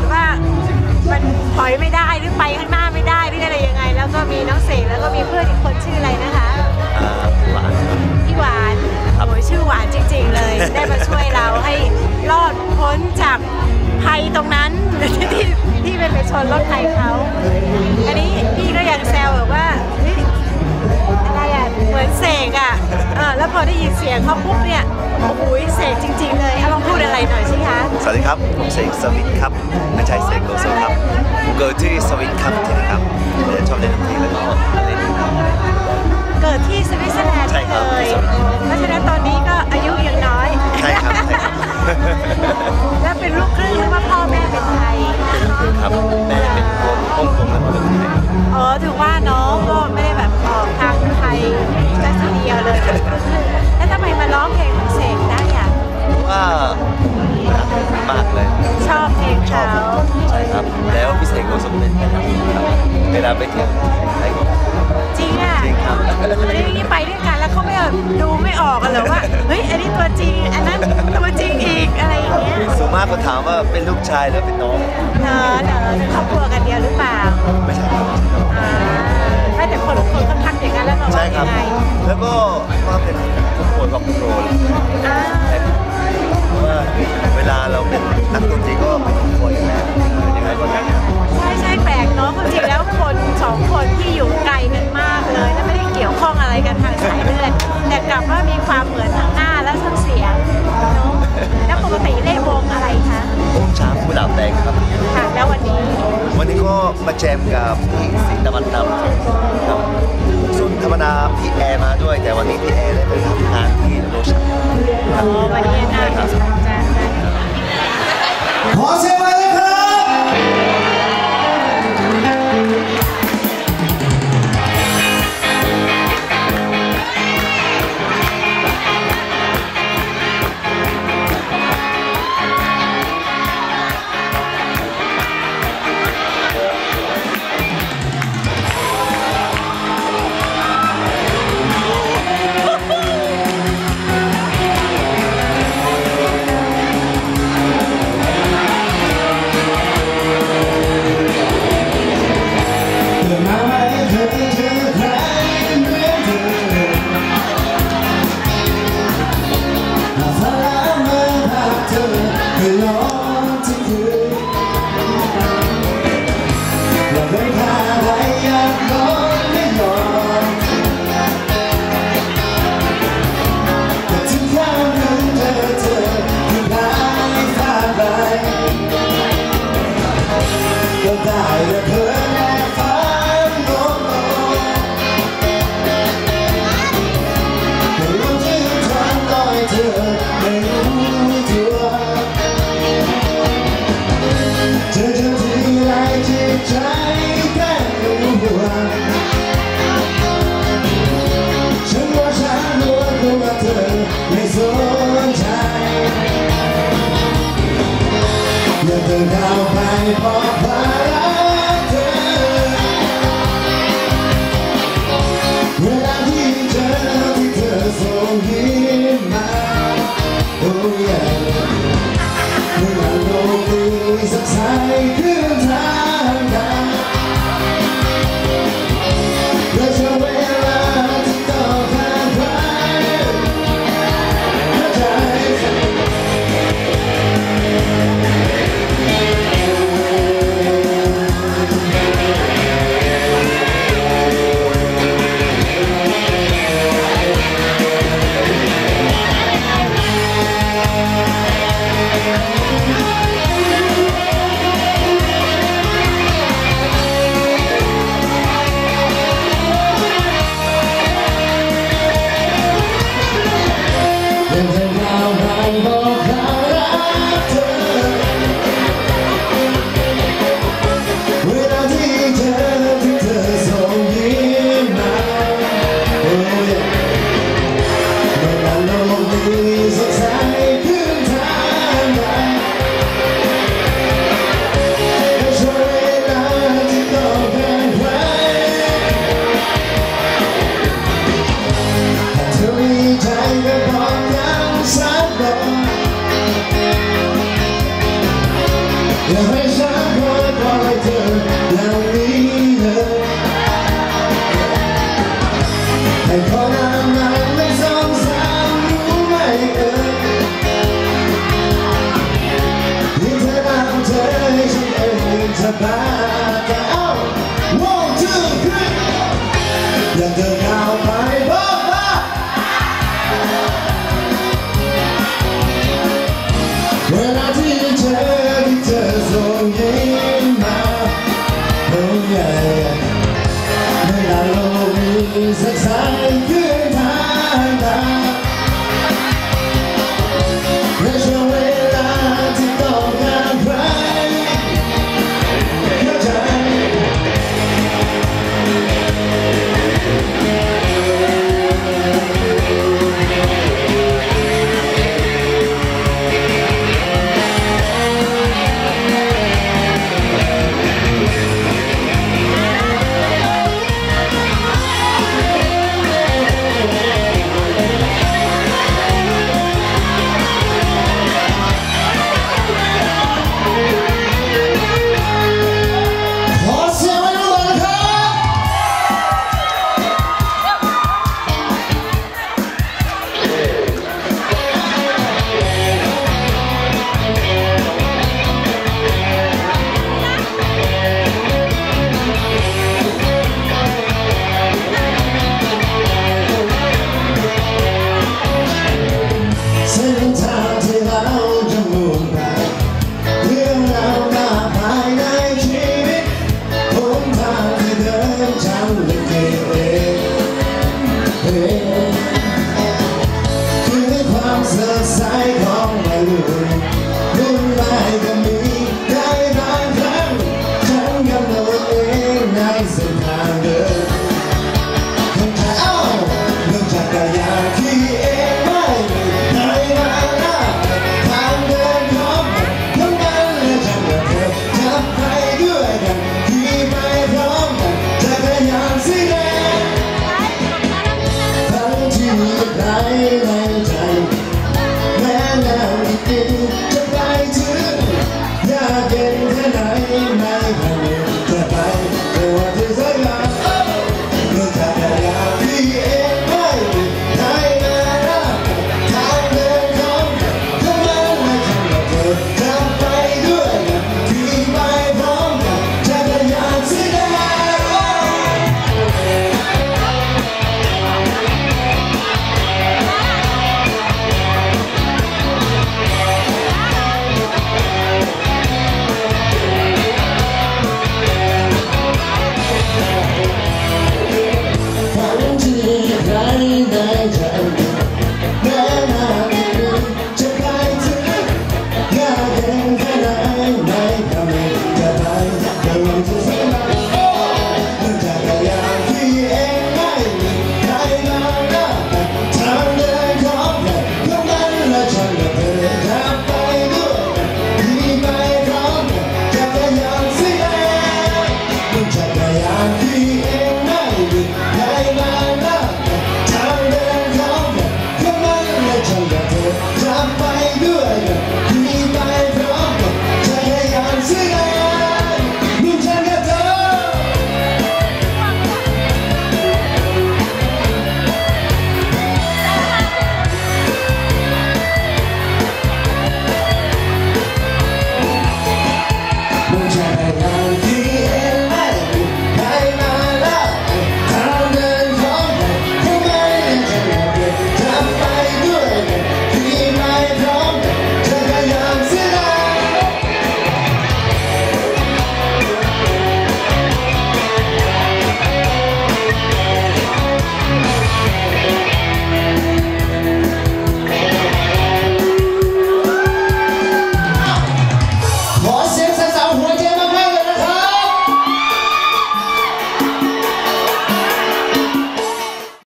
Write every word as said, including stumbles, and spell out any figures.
ดว่ามันถอยไม่ได้หรือไปข้างหน้าไม่ได้หรืออะไรยังไงแล้วก็มีน้องเสกแล้วก็มีเพื่อนอีกคนชื่ออะไรนะคะหวานพี่หวานโอ้ยชื่อหวานจริงๆเลยได้มาช่วยเราให้รอดพ้นจากภัยตรงนั้นที่ที่เป็นไปชนรถไฟเขาอันนี้พี่ก็ยังแซวแบบว่าอะไรอ่ะเหมือนเสกอ่ะเออแล้วพอได้ยินเสียงเขาปุ๊บเนี่ยโอ้โหเสกจริงๆเลยลองพูดอะไรหน่อยสิคะสวัสดีครับผมเสกสวิตครับไม่ใช่เสกโลโซครับผมเกิดที่สวิตครับที่นี่ครับชอบเล่นดนตรีแล้วก็เล่นเกิดที่สวิตเซอร์แลนด์เลยเพราะฉะนั้นตอนนี้ก็อายุยังน้อยใช่ครับใช่ครับแล้วเป็นลูกครึ่งหรือว่าพ่อแม่เป็นไทยครับแม่เป็นคนฮ่องกงและพ่อเป็นไทยอ๋อถือว่าน้องก็ไม่ได้แบบออกทางไทยแค่เดียวเลยแล้วทำไมมาร้องเพลงของเสกได้อ่ะว่ารักมากเลยชอบเพลงเขาใช่ครับแล้วพี่เสกโลโซเป็นครับเวลาไปเที่ยวไทยจริงอ่ะจริงครับแล้วนี่ไปด้วยกันแล้วเขาไม่ดูไม่ออกกันหรอว่าเฮ้ยอันนี้ตัวจริงอันนั้นตัวจริงอีกอะไรอย่างเงี้ยส่วนมากก็ถามว่าเป็นลูกชายหรือเป็นน้องเนอะเนอะเป็นครอบครัวกันเดียวหรือเปล่าไม่ใช่ครับอ่าไม่แต่คนคนเขาทักอย่างนั้นแล้วเราว่ายังไงแล้วก็ว่าเป็นทุกคนกับโรลว่าเวลาเราเป็นนักดนตรีก็เป็นครอบครัวอย่างนั้นยังไงก็ได้ใช่ใช่แปลกเนาะจริงแล้วคนสองคนที่อยู่ไกลกันมากเลยและไม่ได้เกี่ยวข้องอะไรกันทางสายเลือดแต่กลับว่ามีความเหมือนทางหน้าและทั้งเสียงเนาะแล้วปกติเล่นวงอะไรคะวงช้างผู้ดาวแดงครับค่ะแล้ววันนี้วันนี้ก็มาแจมกับพี่สิงห์ตะวันดำครับส่วนธรรมดาพี่แอร์มาด้วยแต่วันนี้พี่แอร์ได้ไปทำงานที่โลชั่นอ๋อวันนี้น่าจะแจ้งได้ขอเสียงหน่อยเลยครับสายของวัยรุ่นรุ่นวายก็มีได้บางครั้งฉันกำหนดเองในเส้นทางเดินคนไทยเอ้าเริ่มจากกายาที่เองไม่มีใครมาหน้าทางเดินพร้อมกันทั้งนั้นและฉันกับเธอจะไปด้วยกันที่ไปพร้อมกันจักรยานสีแดงทั้งที่มีใคร